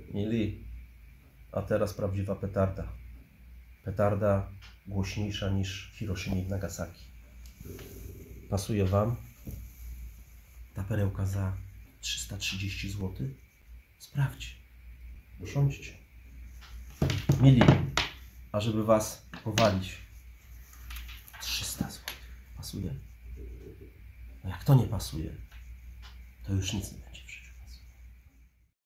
Mili, a teraz prawdziwa petarda. Petarda głośniejsza niż Hiroshima i Nagasaki. Pasuje Wam ta perełka za 330 zł? Sprawdźcie. Usiądźcie. Mili, a żeby Was powalić, 300 zł. Pasuje? No jak to nie pasuje, to już nic nie.